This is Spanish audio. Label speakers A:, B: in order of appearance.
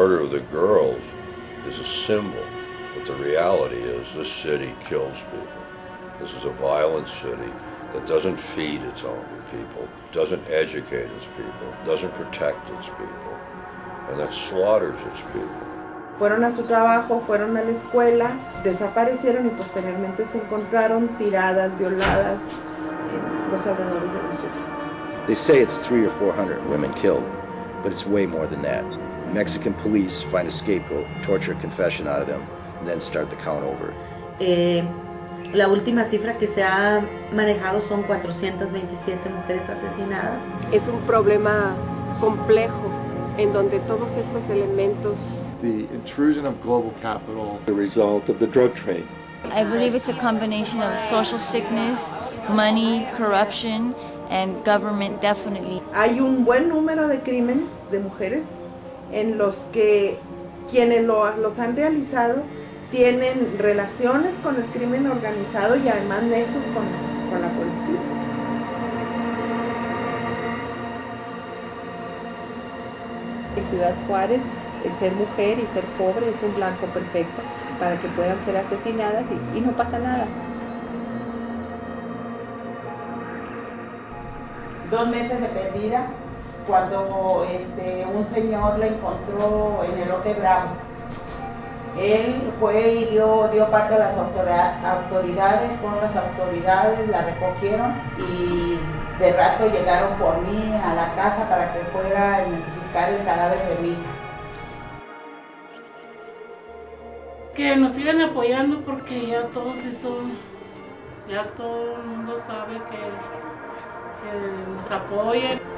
A: murder of the girls is a symbol, but the reality is this city kills people. This is a violent city that doesn't feed its own people, doesn't educate its people, doesn't protect its people, and that slaughters its people.
B: Fueron a su trabajo, fueron a la escuela, desaparecieron y posteriormente se encontraron tiradas, violadas en los alrededores de la ciudad.
C: They say it's 300 or 400 women killed, but it's way more than that. The Mexican police find a scapegoat, torture a confession out of them, and then start the count over.
D: La última cifra que se ha manejado son 427 mujeres asesinadas.
E: Es un problema complejo en donde todos estos elementos.
F: The intrusion of global capital.
G: The result of the drug trade.
H: I believe it's a combination of social sickness, money, corruption, and government definitely.
B: Hay un buen número de crímenes de mujeres en los que quienes los han realizado tienen relaciones con el crimen organizado y además nexos con la policía.
I: En Ciudad Juárez, el ser mujer y ser pobre es un blanco perfecto para que puedan ser asesinadas y no pasa nada.
J: 2 meses de perdida cuando un señor la encontró en el Lote Bravo. Él fue y dio parte a las autoridades, con las autoridades la recogieron y de rato llegaron por mí a la casa para que fuera a identificar el cadáver de mi hija.
K: Que nos sigan apoyando porque ya todo el mundo sabe que nos apoyen.